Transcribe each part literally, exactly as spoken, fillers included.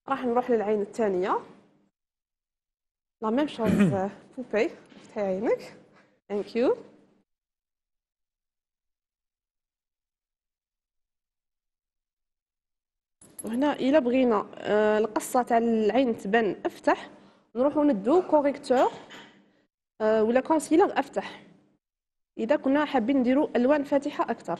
راح نروح للعين الثانية. لا ميم شوز. بوبي افتحي عينك. ثانك يو. وهنا الا بغينا آه القصه تاع العين تبان افتح، نروحو ندو كوريكتور آه ولا كونسيلر افتح اذا كنا حابين نديرو الوان فاتحه اكثر.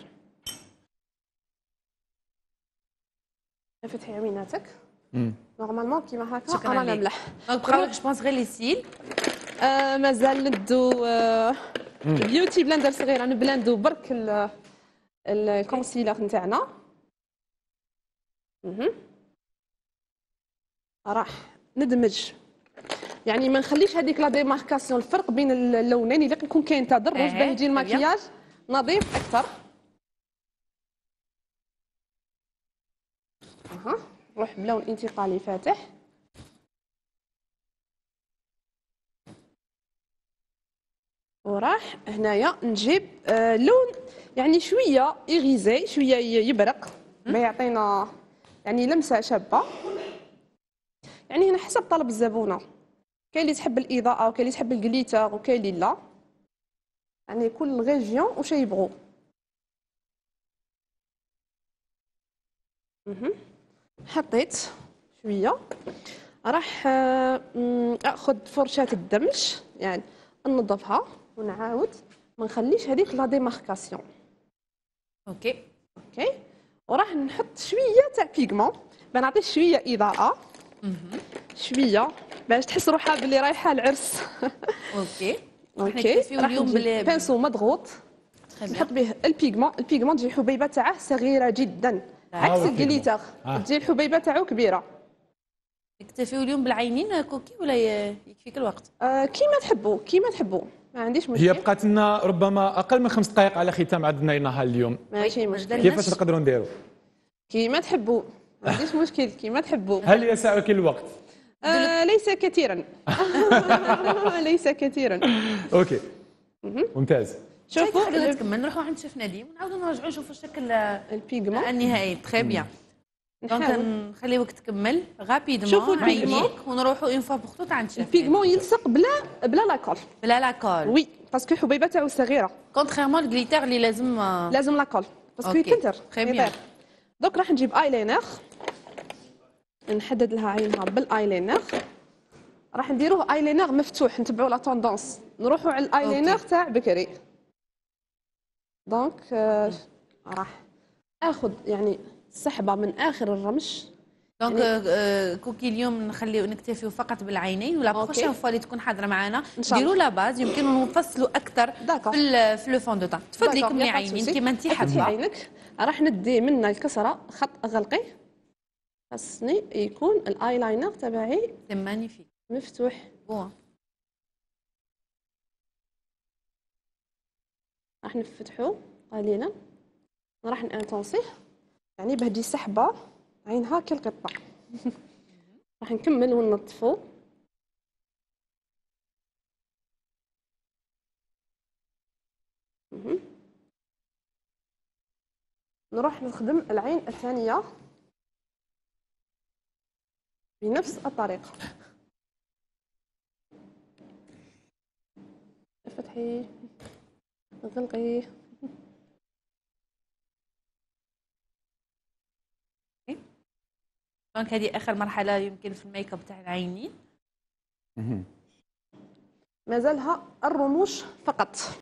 فتحي عويناتك. نورمالمون كيما هكا رانا ملح. دونك بقاو جو بونس غير لي سيل. آه مازال ندو آه بيوتي بلندر صغيره نبلاندو برك الكونسيلر نتاعنا. راح ندمج، يعني ما نخليش هذيك لا ديماركاسيون الفرق بين اللونين الا يكون كاين تدرج باه يجي المكياج نظيف اكثر. اها نروح بلون انتقالي فاتح. وراح هنايا نجيب آه لون يعني شويه ايغيزي، شويه يبرق باه يعطينا يعني لمسه شابه. يعني هنا حسب طلب الزبونه، كاين اللي تحب الاضاءه وكاين اللي تحب الجليتر وكاين اللي لا، يعني كل غيجيون واش يبغوا. حطيت شويه. راح اخذ فرشاه الدمج يعني ننظفها ونعاود ما نخليش هذيك لا ديماركاسيون. اوكي اوكي. وراح نحط شويه تاع بيغمون باه نعطي شويه اضاءه. شويه باش تحس روحها باللي رايحه العرس. اوكي اوكي. راح اليوم بانسو مضغوط نحط به البيغمون. البيغمون تجي الحبيبه تاعه صغيره جدا عكس الجليتر تجي الحبيبه تاعو كبيره. نكتفيو اليوم بالعينين كوكي ولا يكفيك الوقت؟ آه كيما تحبوا كيما تحبوا ما عنديش مشكل. هي بقات لنا ربما اقل من خمس دقائق على ختام عدنا نهار اليوم. ماشي مشكل. كيفاش نقدروا نديروا؟ كيما تحبوا ما عنديش مشكل كيما تحبوا. هل يسعك الوقت؟ آه ليس كثيرا. ليس كثيرا. اوكي ممتاز. شوفوا خلينا نكمل نروحوا عند شيف نديم ونعاودوا نرجعوا نشوفوا الشكل البيغمون النهائي. تري بيان. دونك نخليوك تكمل غابيدمون. شوفوا البيغمون ونروحوا اون فوا بوغ توت عند شيف. البيغمون يلصق بلا بلا لاكول. بلا لاكول وي باسكو الحبيبه تاعو صغيره كونتريرمون الجليتر اللي لازم لازم لاكول باسكو يكثر. تري بيان. دوك راح نجيب ايلاينر نحدد لها عينها بالايلاينر. راح نديروه ايلاينر مفتوح نتبعوا لا توندونس نروحوا على الايلاينر تاع بكري. دونك آه راح اخذ يعني سحبه من اخر الرمش. دونك يعني كوكي اليوم نخليو نكتفيو فقط بالعينين ولا بروشين فوا اللي تكون حاضره معنا نديروا لا باز يمكن نفصلوا اكثر في في لو فون دو طون. تفضلي كملي عينين كيما انت حابه. عينك راح ندي منها الكسره خط غلقي خاصني يكون الايلاينر تبعي سي مانيفيك مفتوح. بون راح نفتحو قليلا راح نانتونسيه يعني باه تجي سحبه عينها كالقطه. راح نكمل وننظفو. نروح نخدم العين الثانيه بنفس الطريقه. فتحي غلقي. دونك هذه اخر مرحله يمكن في الميك اب تاع العينين. مازالها الرموش فقط.